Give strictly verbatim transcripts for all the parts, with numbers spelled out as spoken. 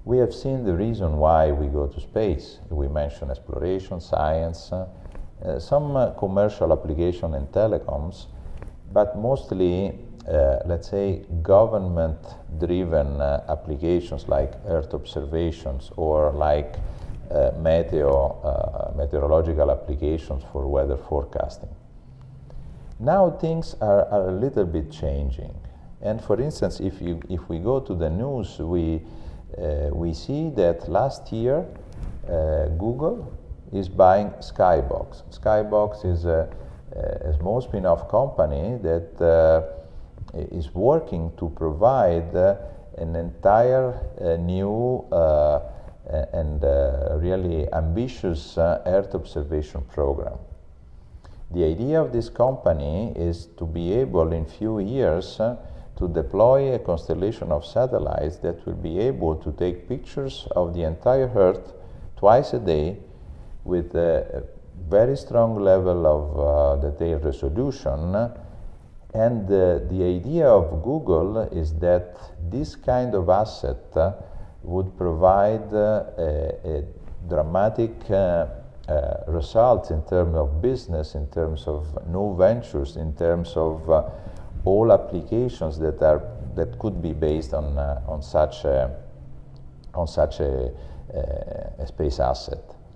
We have seen the reason why we go to space. We mentioned exploration, science, uh, uh, some uh, commercial application in telecoms, but mostly, uh, let's say, government-driven uh, applications like Earth observations or like uh, meteo, uh, meteorological applications for weather forecasting. Now things are, are a little bit changing. And for instance, if, you, if we go to the news, we, uh, we see that last year uh, Google is buying Skybox. Skybox is a, a small spin-off company that uh, is working to provide uh, an entire uh, new uh, and uh, really ambitious uh, Earth observation program. The idea of this company is to be able in few years uh, to deploy a constellation of satellites that will be able to take pictures of the entire Earth twice a day with a very strong level of uh, detail resolution. And uh, the idea of Google is that this kind of asset uh, would provide uh, a, a dramatic uh, Uh, results in terms of business, in terms of new ventures, in terms of uh, all applications that are that could be based on uh, on such a, on such a, a space asset.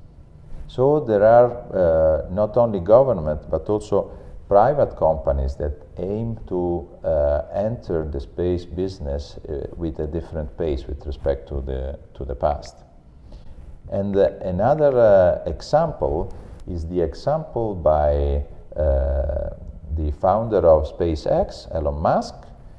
So there are uh, not only government but also private companies that aim to uh, enter the space business uh, with a different pace with respect to the to the past. And uh, another uh, example is the example by uh, the founder of SpaceX, Elon Musk,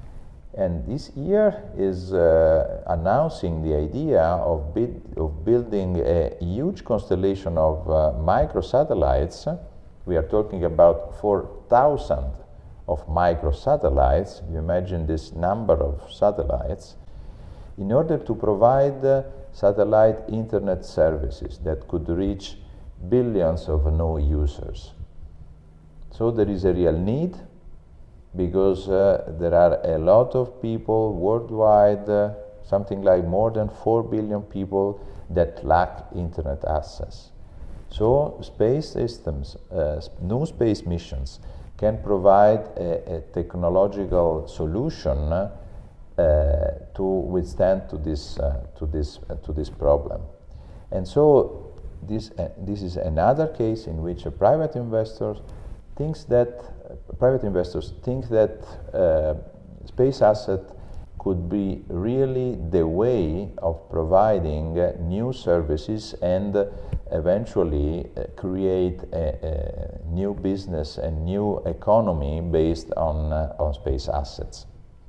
and this year is uh, announcing the idea of, bid of building a huge constellation of uh, microsatellites. We are talking about four thousand of microsatellites. You imagine this number of satellites in order to provide uh, satellite internet services that could reach billions of new users. So there is a real need because uh, there are a lot of people worldwide, uh, something like more than four billion people that lack internet access. So space systems, uh, new space missions can provide a, a technological solution uh, Uh, to withstand to this uh, to this uh, to this problem. And so this uh, this is another case in which a private investor thinks that uh, private investors think that uh, space asset could be really the way of providing uh, new services and uh, eventually uh, create a, a new business and new economy based on uh, on space assets.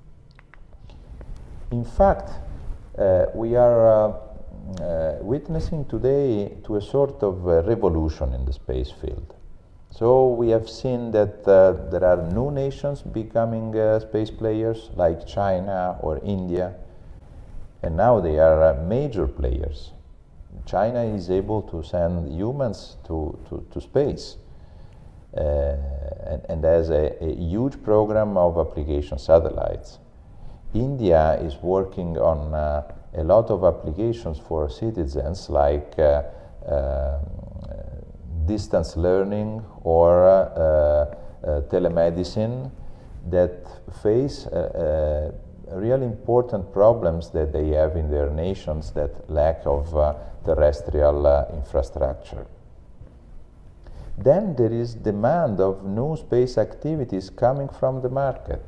In fact, uh, we are uh, uh, witnessing today to a sort of uh, revolution in the space field. So we have seen that uh, there are new nations becoming uh, space players like China or India, and now they are uh, major players. China is able to send humans to, to, to space uh, and, and has a, a huge program of application satellites. India is working on uh, a lot of applications for citizens like uh, uh, distance learning or uh, uh, telemedicine that face uh, uh, real important problems that they have in their nations, that lack of uh, terrestrial uh, infrastructure. Then there is demand of new space activities coming from the market.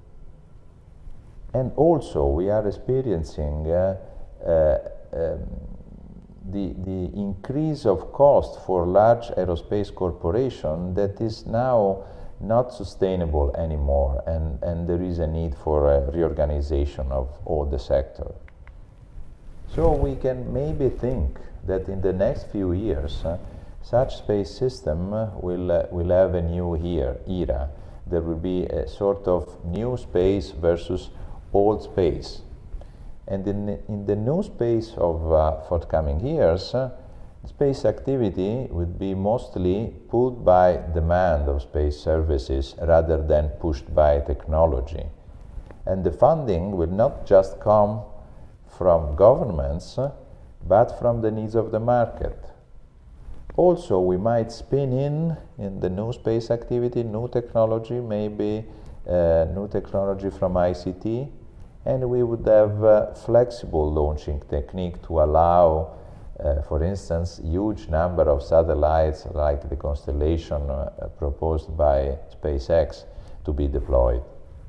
And also we are experiencing uh, uh, um, the, the increase of cost for large aerospace corporations that is now not sustainable anymore, and, and there is a need for a reorganization of all the sector. So we can maybe think that in the next few years uh, such space system uh, will, uh, will have a new year, era. There will be a sort of new space versus old space. And in, in the new space of uh, forthcoming years, uh, space activity would be mostly pulled by demand of space services rather than pushed by technology. And the funding will not just come from governments, but from the needs of the market. Also, we might spin in, in the new space activity, new technology, maybe uh, new technology from I C T, and we would have uh, flexible launching technique to allow, uh, for instance, huge number of satellites like the constellation uh, proposed by SpaceX to be deployed.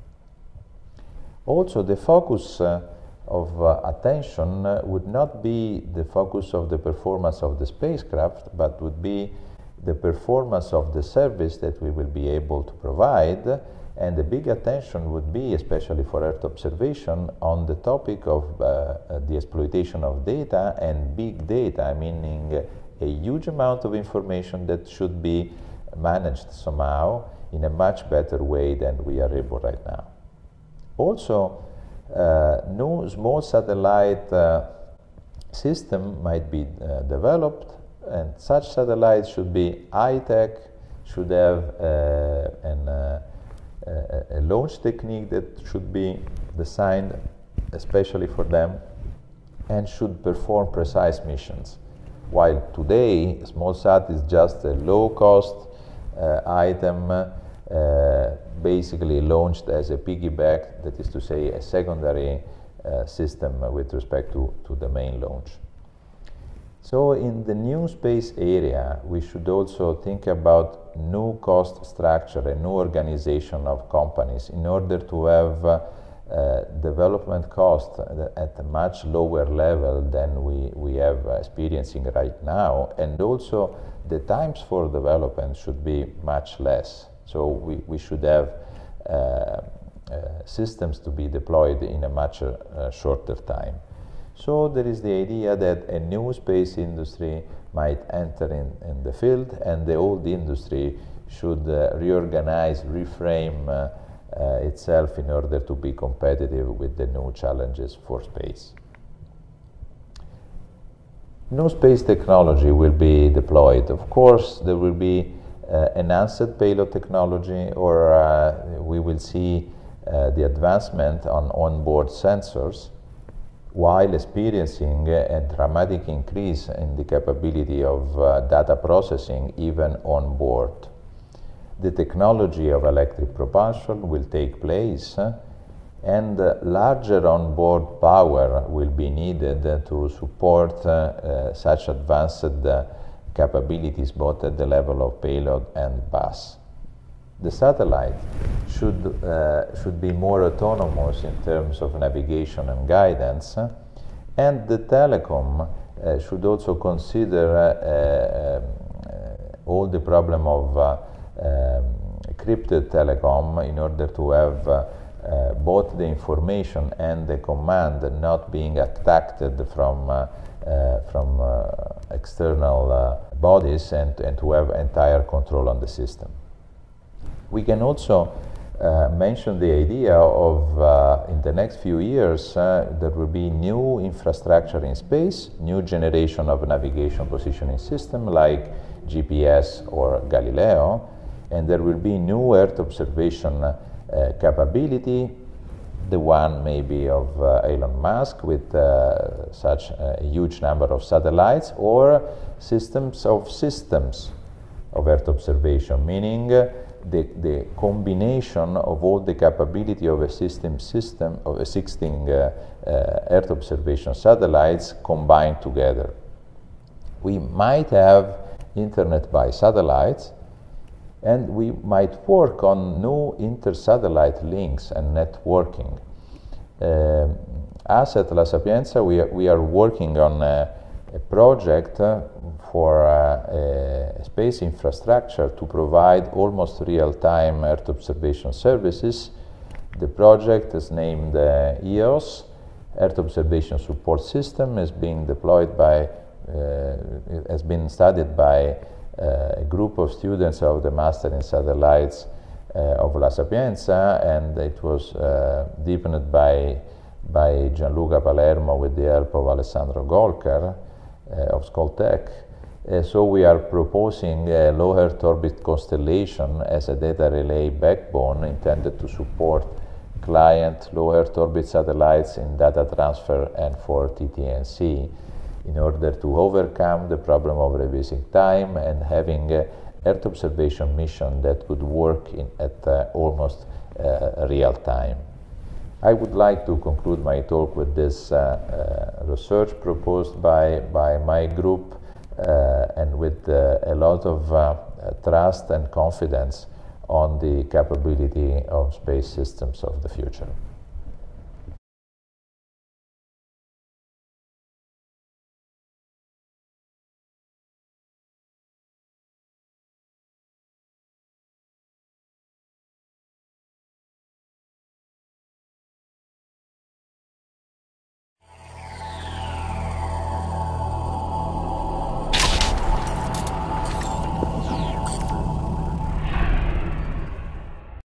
Also, the focus uh, of uh, attention uh, would not be the focus of the performance of the spacecraft, but would be the performance of the service that we will be able to provide, and the big attention would be, especially for Earth observation, on the topic of uh, uh, the exploitation of data and big data, meaning uh, a huge amount of information that should be managed somehow in a much better way than we are able right now. Also, uh, new small satellite uh, system might be uh, developed, and such satellites should be high-tech, should have uh, an, uh, a, a launch technique that should be designed especially for them, and should perform precise missions. While today, SmallSat is just a low-cost uh, item, uh, basically launched as a piggyback, that is to say, a secondary uh, system with respect to, to the main launch. So in the new space area, we should also think about new cost structure, a new organization of companies in order to have uh, uh, development cost at a much lower level than we, we have uh, experiencing right now, and also the times for development should be much less. So we, we should have uh, uh, systems to be deployed in a much uh, shorter time. So there is the idea that a new space industry might enter in, in the field, and the old industry should uh, reorganize, reframe uh, uh, itself in order to be competitive with the new challenges for space. New space technology will be deployed. Of course, there will be Uh, enhanced payload technology, or uh, we will see uh, the advancement on onboard sensors, while experiencing uh, a dramatic increase in the capability of uh, data processing even on board. The technology of electric propulsion will take place, uh, and uh, larger onboard power will be needed uh, to support uh, uh, such advanced uh, capabilities both at the level of payload and bus. The satellite should, uh, should be more autonomous in terms of navigation and guidance, uh, and the telecom uh, should also consider uh, uh, all the problem of uh, um, encrypted telecom in order to have uh, uh, both the information and the command not being attacked from uh, Uh, from uh, external uh, bodies, and, and to have entire control on the system. We can also uh, mention the idea of, uh, in the next few years, uh, there will be new infrastructure in space, new generation of navigation positioning system like G P S or Galileo, and there will be new Earth observation uh, capability, the one maybe of uh, Elon Musk with uh, such a huge number of satellites, or systems of systems of Earth observation, meaning uh, the, the combination of all the capability of a system system of existing uh, uh, Earth observation satellites combined together. We might have internet by satellites, and we might work on new inter-satellite links and networking. Uh, us at La Sapienza, we are, we are working on a, a project uh, for uh, a space infrastructure to provide almost real-time Earth observation services. The project is named uh, E O S, Earth Observation Support System, is being deployed by, uh, has been studied by Uh, a group of students of the Master in Satellites uh, of La Sapienza, and it was uh, deepened by, by Gianluca Palermo with the help of Alessandro Golkar uh, of Skolkovo. Uh, so we are proposing a low Earth orbit constellation as a data relay backbone intended to support client low Earth orbit satellites in data transfer and for T T N C in order to overcome the problem of revising time and having a Earth observation mission that would work in, at uh, almost uh, real time. I would like to conclude my talk with this uh, uh, research proposed by, by my group uh, and with uh, a lot of uh, trust and confidence on the capability of space systems of the future.